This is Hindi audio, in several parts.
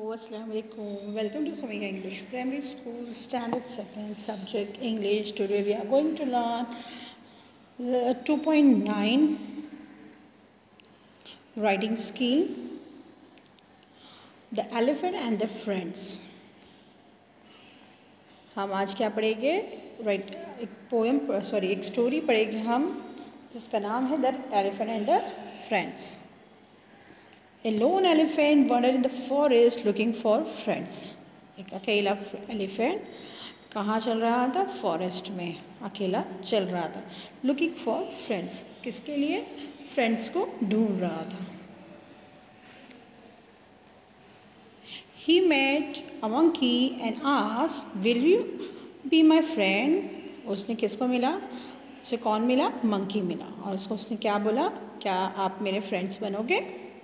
Assalamu alaikum. Welcome to Samika English Primary School Standard 2nd Subject English. Today we are going to learn 2.9 writing skill, The Elephant and the Friends. हम आज क्या पढ़ेंगे? एक स्टोरी पढ़ेंगे हम जिसका नाम है the elephant and the friends. A lone elephant wandered in the forest looking for friends. एक अकेला एलिफेंट कहाँ चल रहा था? फॉरेस्ट में अकेला चल रहा था. Looking for friends. किसके लिए? फ्रेंड्स को ढूंढ रहा था. He met a monkey and asked, "Will you be my friend?" उसने किसको मिला? उसे कौन मिला? मंकी मिला. और उसने क्या बोला? क्या आप मेरे फ्रेंड्स बनोगे?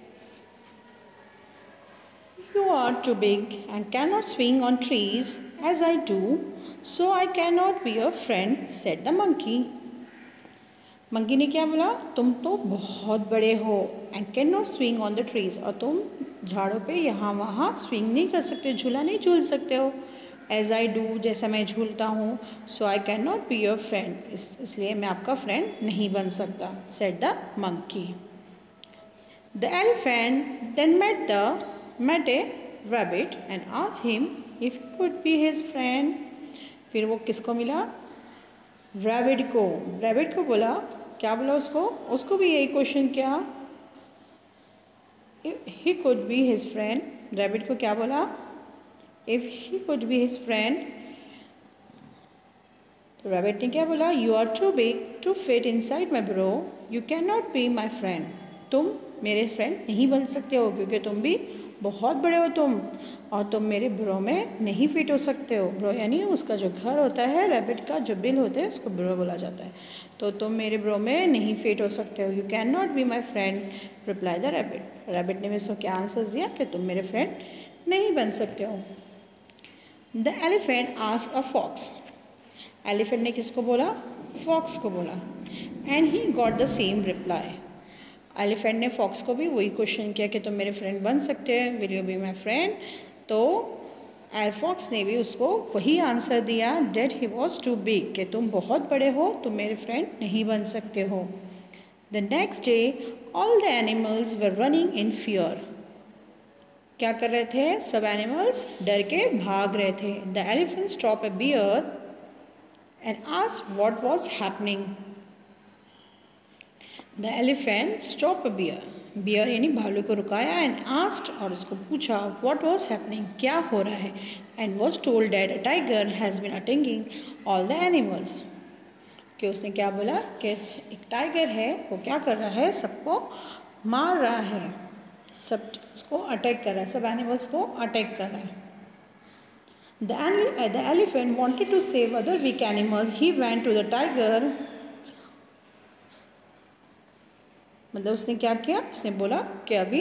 You are too big and cannot swing on trees as I do, so I cannot be your friend, said the monkey. Monkey ने क्या बोला? तुम तो बहुत बड़े हो and cannot swing on the trees, और तुम झाड़ों पे यहाँ वहाँ swing नहीं कर सकते, झूला नहीं झूल सकते हो. As I do, जैसा मैं झूलता हूँ, so I cannot be your friend, इसलिए मैं आपका फ्रेंड नहीं बन सकता, said the monkey. The elephant then met a rabbit and asked him if he could be his friend. फिर वो किसको मिला? रैबिट को. रैबिट को बोला, क्या बोला उसको भी यही क्वेश्चन किया. If he could be his friend. Rabbit को क्या बोला? If he could be his friend. तो रैबिट ने क्या बोला? You are too big to fit inside my burrow. You cannot be my friend. तुम मेरे फ्रेंड नहीं बन सकते हो क्योंकि तुम भी बहुत बड़े हो तुम, और तुम मेरे ब्रो में नहीं फिट हो सकते हो. ब्रो यानी उसका जो घर होता है, रैबिट का जो बिल होता है उसको ब्रो बोला जाता है. तो तुम मेरे ब्रो में नहीं फिट हो सकते हो. You can not be my friend, reply the rabbit. Rabbit ने उसको क्या आंसर दिया कि तुम मेरे फ्रेंड नहीं बन सकते हो. The elephant asked a fox. Elephant ने किसको बोला? फॉक्स को बोला. And he got the same reply. Elephant ने फॉक्स को भी वही क्वेश्चन किया कि तुम मेरे फ्रेंड बन सकते हैं, will you be my friend. तो फॉक्स ने भी उसको वही आंसर दिया, that he was too big, कि तुम बहुत बड़े हो, तुम मेरे फ्रेंड नहीं बन सकते हो. The next day all the animals were running in fear. क्या कर रहे थे? सब एनिमल्स डर के भाग रहे थे. The elephant stop a bear and asked what was happening. The elephant stop a bear. Bear यानी भालू को रुकाया. एंड आस्क्ड, और उसको पूछा, व्हाट वाज हैपनिंग, क्या हो रहा है. And was told that a tiger has been attacking all the animals. कि उसने क्या बोला कि एक टाइगर है, वो क्या कर रहा है? सबको मार रहा है, सब उसको अटैक कर रहा है, सब एनिमल्स को अटैक कर रहा है. The elephant wanted to save other weak animals. He went to the tiger. मतलब उसने क्या किया? उसने बोला कि अभी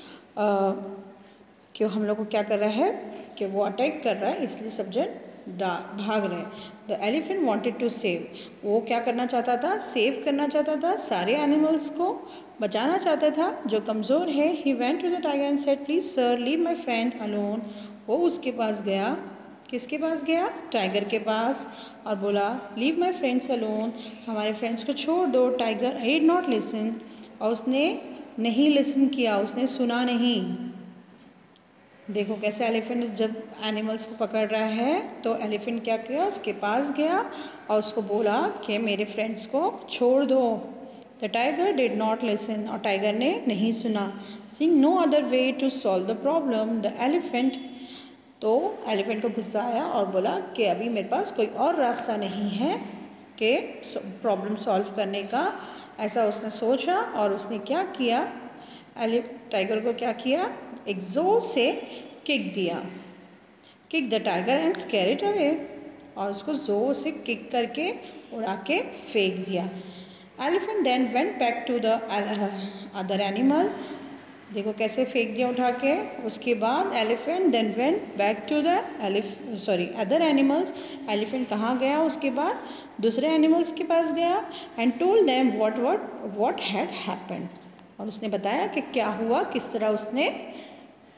कि हम लोग को क्या कर रहा है कि वो अटैक कर रहा है, इसलिए सब जन भाग रहे हैं. The elephant wanted to save. वो क्या करना चाहता था? सेव करना चाहता था, सारे एनिमल्स को बचाना चाहता था जो कमज़ोर है. He went to the tiger and said, please sir leave my friend alone. वो उसके पास गया. किसके पास गया? टाइगर के पास, और बोला, लीव माई फ्रेंड्स अलोन, हमारे फ्रेंड्स को छोड़ दो. Tiger did not listen. और उसने नहीं लिसन किया, उसने सुना नहीं. देखो कैसे एलिफेंट जब एनिमल्स को पकड़ रहा है तो एलिफेंट क्या किया? उसके पास गया और उसको बोला कि मेरे फ्रेंड्स को छोड़ दो. The tiger did not listen. और टाइगर ने नहीं सुना. Seeing no other way to solve the problem, the elephant. तो एलिफेंट को गुस्सा आया और बोला कि अभी मेरे पास कोई और रास्ता नहीं है कि प्रॉब्लम सॉल्व करने का. ऐसा उसने सोचा और उसने क्या किया? टाइगर को क्या किया? एक जोर से किक दिया. Kick the tiger and scare it away. और उसको जोर से किक करके उड़ा के फेंक दिया. Elephant then went back to the other animal. देखो कैसे फेंक दिया उठा के. उसके बाद elephant then went back to the other animals. Elephant कहाँ गया? उसके बाद दूसरे एनिमल्स के पास गया. And told them what had happened. और उसने बताया कि क्या हुआ, किस तरह उसने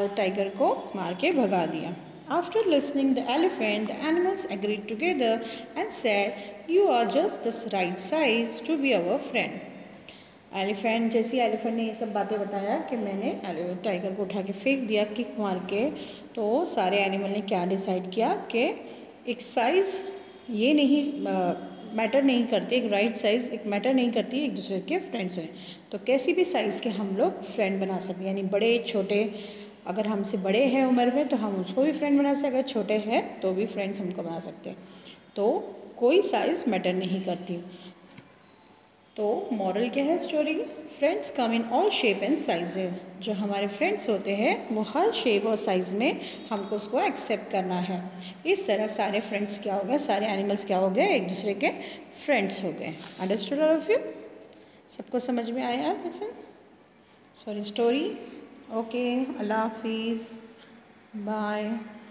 टाइगर को मार के भगा दिया। After listening the elephant, the animals agreed together and said, "You are just the right size to be our friend." Elephant ने ये सब बातें बताया कि मैंने टाइगर को उठा के फेंक दिया किक मार के, तो सारे एनिमल ने क्या डिसाइड किया कि एक साइज़ ये नहीं मैटर नहीं करती, एक राइट साइज़ एक मैटर नहीं करती, एक दूसरे के फ्रेंड्स हैं। तो कैसी भी साइज़ के हम लोग फ्रेंड बना सकते हैं, यानी बड़े छोटे, अगर हमसे बड़े हैं उम्र में तो हम उसको भी फ्रेंड बना सकते, अगर छोटे हैं तो भी फ्रेंड्स हमको बना सकते हैं। तो कोई साइज़ मैटर नहीं करती। तो मॉरल क्या है story? Friends come in all shape and sizes. जो हमारे फ्रेंड्स होते हैं वो हर शेप और साइज़ में हमको उसको एक्सेप्ट करना है। इस तरह सारे फ्रेंड्स क्या हो गए, सारे एनिमल्स क्या हो गए, एक दूसरे के फ्रेंड्स हो गए। Understood all of you? सबको समझ में आया लेसन? Sorry story? ओके, अल्लाह हाफिज़, बाय।